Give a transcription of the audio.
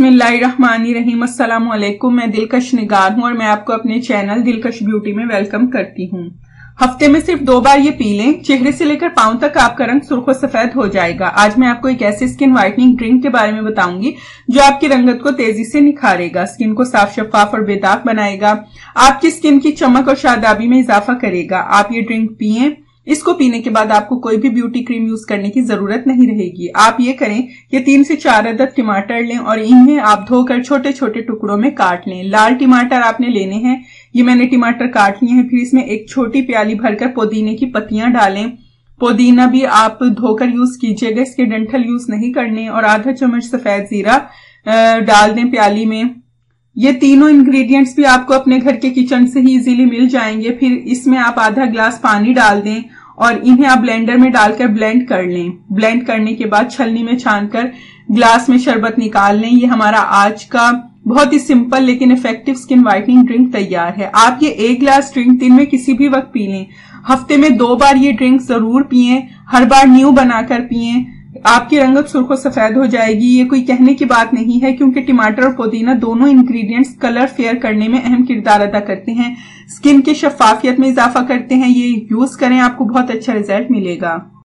बिस्मिल्लाहिर्रहमानिर्रहीम। अस्सलाम वालेकुम। मैं दिलकश निगार हूं और मैं आपको अपने चैनल दिलकश ब्यूटी में वेलकम करती हूं। हफ्ते में सिर्फ 2 बार ये पी लें, चेहरे से लेकर पांव तक आपका रंग सुर्ख और सफेद हो जाएगा। आज मैं आपको एक ऐसी स्किन व्हाइटनिंग ड्रिंक के बारे में बताऊंगी जो आपकी रंगत को तेजी से निखारेगा, स्किन को साफ शफाफ और बेदाग बनाएगा, आपकी स्किन की चमक और शादाबी में इजाफा करेगा। आप ये ड्रिंक पिएं, इसको पीने के बाद आपको कोई भी ब्यूटी क्रीम यूज करने की जरूरत नहीं रहेगी। आप ये करें कि 3 से 4 अदद टमाटर लें और इन्हें आप धोकर छोटे छोटे टुकड़ों में काट लें। लाल टमाटर आपने लेने हैं, ये मैंने टमाटर काट लिए हैं। फिर इसमें एक छोटी प्याली भरकर पुदीने की पत्तियां डालें। पुदीना भी आप धोकर यूज कीजिएगा, इसके डंठल यूज नहीं करने। और आधा चम्मच सफेद जीरा डाल दें प्याली में। ये तीनों इंग्रेडिएंट्स भी आपको अपने घर के किचन से ही इजीली मिल जाएंगे। फिर इसमें आप आधा ग्लास पानी डाल दें और इन्हें आप ब्लेंडर में डालकर ब्लेंड कर लें। ब्लेंड करने के बाद छलनी में छानकर ग्लास में शरबत निकाल लें। ये हमारा आज का बहुत ही सिंपल लेकिन इफेक्टिव स्किन व्हाइटनिंग ड्रिंक तैयार है। आप ये 1 ग्लास ड्रिंक दिन में किसी भी वक्त पी लें। हफ्ते में 2 बार ये ड्रिंक जरूर पिएं, हर बार न्यू बनाकर पिएं। आपकी रंगत सुर्ख और सफेद हो जाएगी। ये कोई कहने की बात नहीं है, क्योंकि टमाटर और पुदीना दोनों इंग्रेडिएंट्स कलर फेयर करने में अहम किरदार अदा करते हैं, स्किन की शफाफियत में इजाफा करते हैं। ये यूज करें, आपको बहुत अच्छा रिजल्ट मिलेगा।